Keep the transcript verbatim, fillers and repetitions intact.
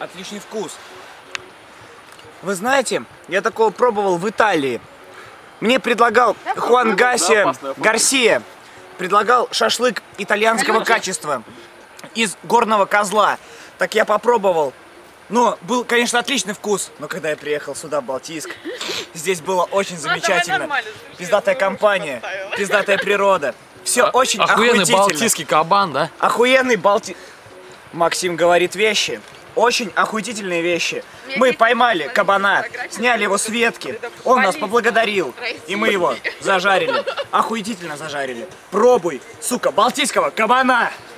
отличный вкус. Вы знаете, я такого пробовал в Италии. Мне предлагал Хуан Гарсия, Гарсия, предлагал шашлык итальянского качества из горного козла. Так я попробовал. Но был, конечно, отличный вкус. Но когда я приехал сюда, в Балтийск, здесь было очень замечательно. Пиздатая компания, пиздатая природа. Все очень охуительно. Охуенный балтийский кабан, да? Охуенный балти... Максим говорит вещи. Очень охуительные вещи. Мы поймали кабана, сняли его с ветки. Он нас поблагодарил. И мы его зажарили. Охуительно зажарили. Пробуй, сука, балтийского кабана.